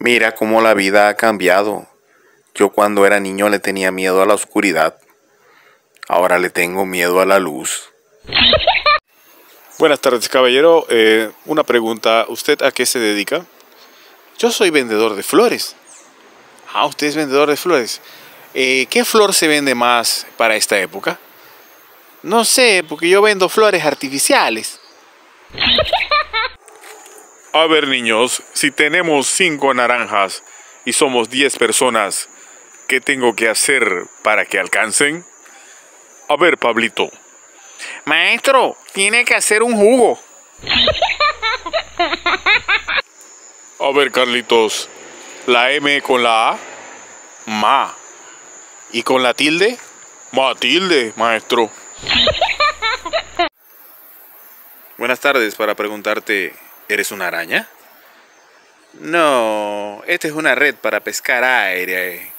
Mira cómo la vida ha cambiado. Yo cuando era niño le tenía miedo a la oscuridad. Ahora le tengo miedo a la luz. Buenas tardes, caballero. Una pregunta. ¿Usted a qué se dedica? Yo soy vendedor de flores. Ah, usted es vendedor de flores. ¿Qué flor se vende más para esta época? No sé, porque yo vendo flores artificiales. A ver, niños, si tenemos 5 naranjas y somos 10 personas, ¿qué tengo que hacer para que alcancen? A ver, Pablito. Maestro, tiene que hacer un jugo. A ver, Carlitos, la M con la A, ma. ¿Y con la tilde? Matilde, maestro. Buenas tardes, para preguntarte, ¿eres una araña? No, esta es una red para pescar aire.